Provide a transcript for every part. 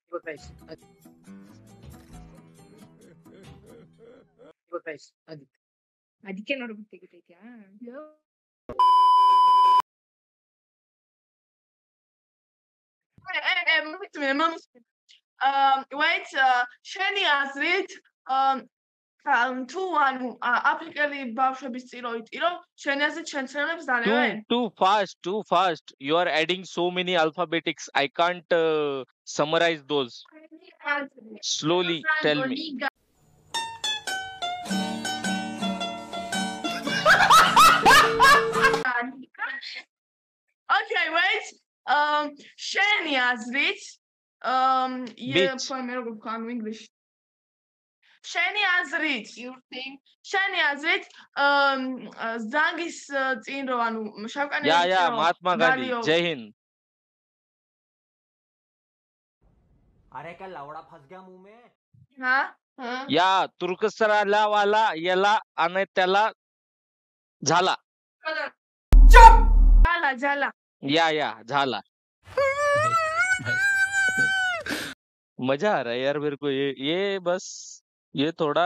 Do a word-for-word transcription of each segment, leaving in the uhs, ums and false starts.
Your face. Your face. Adit. ಅದಕ್ಕೆ ನೋಡ್ಬಿಟ್ಟು ತೆಗಿತೈತ್ಯಾ Um, wait, uh, შენი აზრით, um, um, თუ ანუ აფრიკელი ბავშვების წიროით ირო, შენი აზრით შენცრემლებს Too დანებენ? too fast, too fast. You are adding so many alphabetics. I can't uh, summarize those. Slowly tell me. Okay, wait. Um, შენი აზრით, um, yeah, Bitch. მე როგორ ვქვა English. შენი აზრით, you think? შენი აზრით, um, ზანგის წინ რო ანუ Yeah, შავკანიანი yeah, წინ რო Mahatma Gandhi. გალიო. Jai Hind. अरे क्या लवड़ा फंस गया मुंह में हा? हा? या तुर्कसराला वाला याला आणि त्याला झाला. झाला झाला. या या झाला. मजा आ रहा है यार मेरे को ये ये बस ये थोड़ा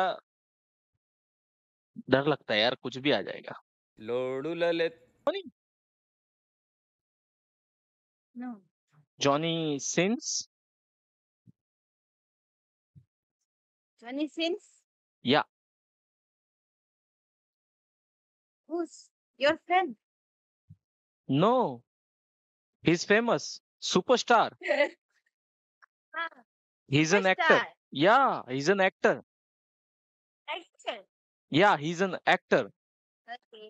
डर लगता है यार कुछ भी आ जाएगा. लोडू Lalit No. Johnny Sins. Johnny Sins? Yeah. Who's your friend? No. He's famous. Superstar. Ah, He's an actor. superstar. Yeah, he's an actor. Actor. Yeah, he's an actor. Okay.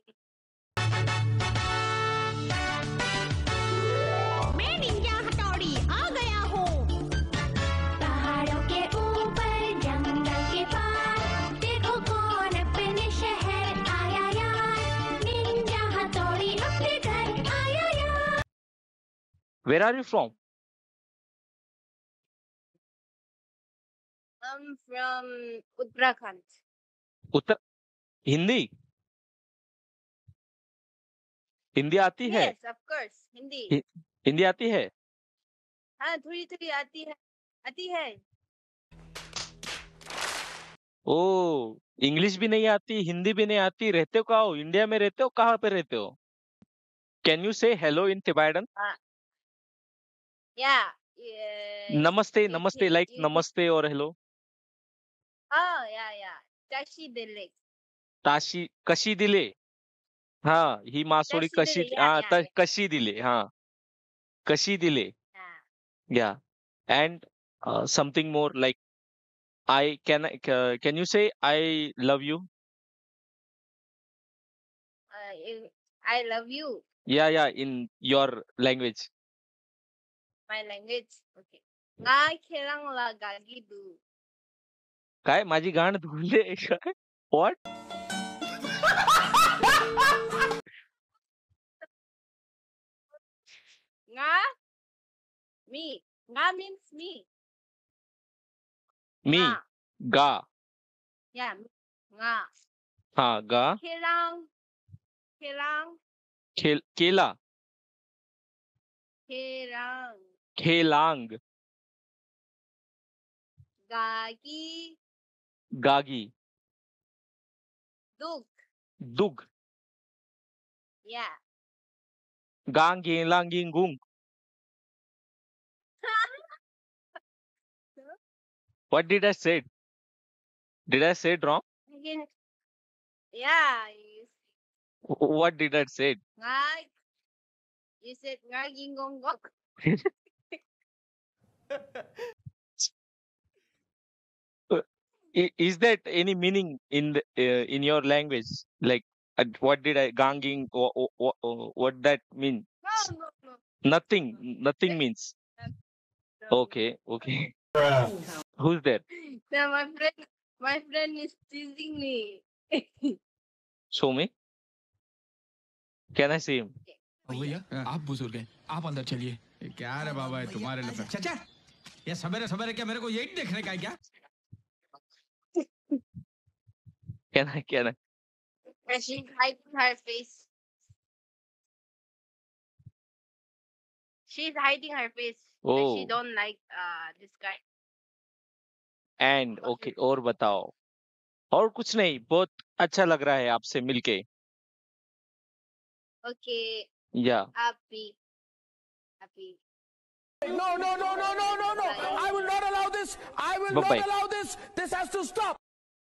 मैं निंजा हथौड़ी आ गया हूँ पहाड़ों के ऊपर जंगल के पार देखो कौन अपने शहर आया यार निंजा हथौड़ी अपने घर आया यार Where are you from? I'm from Uttarakhand. उत्तर हिंदी हिंदी आती है Yes, of course. हिंदी. हि- हिंदी आती है हाँ, थोड़ी थोड़ी आती है. आती है. ओ इंग्लिश भी नहीं आती हिंदी भी नहीं आती रहते हो कहाँ हो इंडिया में रहते हो कहाँ पे रहते हो can you say hello in Tibetan Yeah. Yeah. Namaste you namaste can- like you can- namaste और hello Oh, yeah, yeah. Tashi Delek. ताशी कशी दिले हाँ ही मासोळी कशी कशी दिले, yeah, हाँ yeah, त- yeah. कशी दिले हाँ कशी दिले Yeah. yeah and uh, something more like I can I- ca- can you say I love you Uh, you- I love you. yeah yeah in your language My language. Okay. Nga kilang lagagidu. काय माझी गाण धुले काय what Nga? Me. Nga means me. Me Nga. गा Yeah. Nga. हाँ गा Kilang. Kilang. खेल केला Kilang. खेलांग Gagi. गागी Dug. Dug Yeah. गांगेलांगिंगुंग what did I say did I say it wrong Again. Yeah. You, what did I say nga. You said nga gingonggok. I- is that any meaning in the, uh, in your language like uh, what did I ganging wha- wha- wha- uh, what that mean No, no, no. nothing nothing means no. okay okay who's there Yeah, my friend, my friend is teasing me. show me can I see him भैया आप बुजुर्ग हैं आप अंदर चलिए क्या रे बाबा है तुम्हारे लिए चाचा ये सवेरे सवेरे क्या मेरे को यही देखने का है क्या can I can I And she hiding her face. she's hiding her face. Like she Oh, don't like uh this guy. and Okay. okay, और बताओ. और कुछ नहीं, बहुत अच्छा लग रहा है आपसे मिलके. Okay. Yeah. Happy. Happy. No, no, no, no, no, no, no. I will not allow this. I will not Bye-bye. allow this. This has to stop.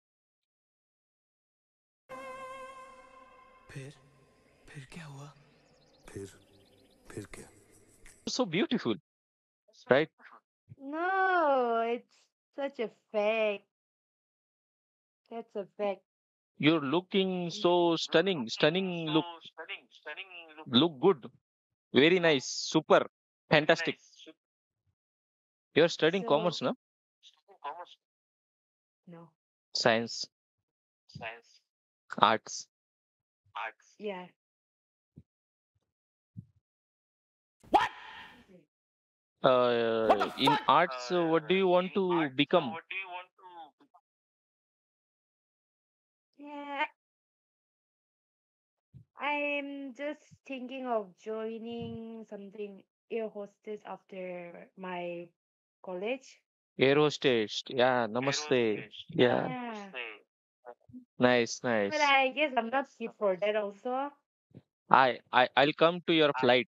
फिर फिर क्या हुआ फिर फिर क्या So beautiful, right? No, it's such a fake. That's a fact. You're looking so stunning, stunning look, look good, very nice, super, fantastic. You're studying So commerce, no? no. Science, arts. Yeah. Uh, in arts, uh, what do you want to become? Yeah. I'm just thinking of joining something air hostess after my college. Air hostess. Yeah, namaste. Yeah, Yeah. nice, But nice. I guess I'm not fit for that also. I, I, I'll come to your flight.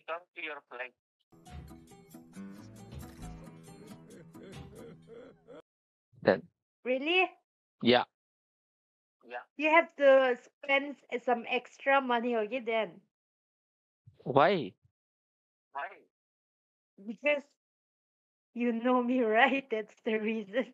Then, Really? yeah. You have to spend s- some extra money, okay, then. Why? Because you know me, right? That's the reason.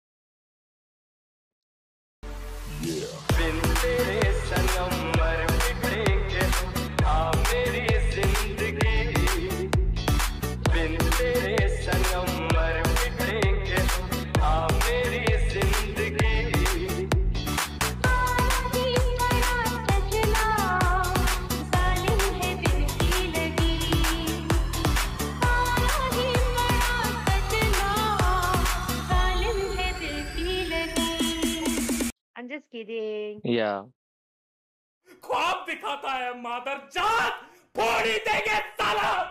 I'm just kidding. Yeah. ख्वाब दिखाता है मादर जात फोड़ी देंगे साला